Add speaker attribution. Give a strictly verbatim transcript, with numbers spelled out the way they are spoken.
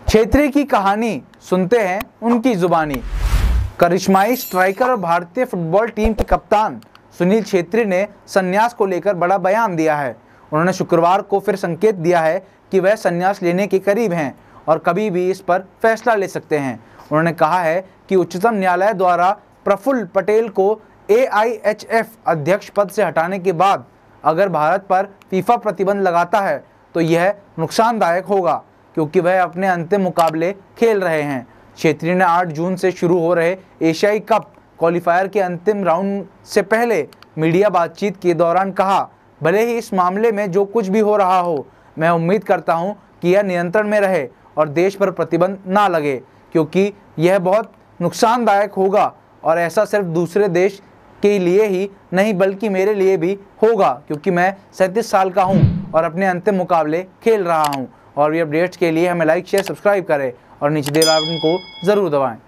Speaker 1: छेत्री की कहानी सुनते हैं उनकी जुबानी। करिश्माई स्ट्राइकर और भारतीय फुटबॉल टीम के कप्तान सुनील छेत्री ने संन्यास को लेकर बड़ा बयान दिया है। उन्होंने शुक्रवार को फिर संकेत दिया है कि वह संन्यास लेने के करीब हैं और कभी भी इस पर फैसला ले सकते हैं। उन्होंने कहा है कि उच्चतम न्यायालय द्वारा प्रफुल्ल पटेल को ए आई एच एफ अध्यक्ष पद से हटाने के बाद अगर भारत पर फीफा प्रतिबंध लगाता है तो यह नुकसानदायक होगा, क्योंकि वह अपने अंतिम मुकाबले खेल रहे हैं। छेत्री ने आठ जून से शुरू हो रहे एशियाई कप क्वालिफायर के अंतिम राउंड से पहले मीडिया बातचीत के दौरान कहा, भले ही इस मामले में जो कुछ भी हो रहा हो, मैं उम्मीद करता हूं कि यह नियंत्रण में रहे और देश पर प्रतिबंध ना लगे, क्योंकि यह बहुत नुकसानदायक होगा और ऐसा सिर्फ दूसरे देश के लिए ही नहीं बल्कि मेरे लिए भी होगा, क्योंकि मैं सैंतीस साल का हूं और अपने अंतिम मुकाबले खेल रहा हूं। और ये अपडेट्स के लिए हमें लाइक शेयर सब्सक्राइब करें और नीचे दे बेल आइकन को ज़रूर दबाएं।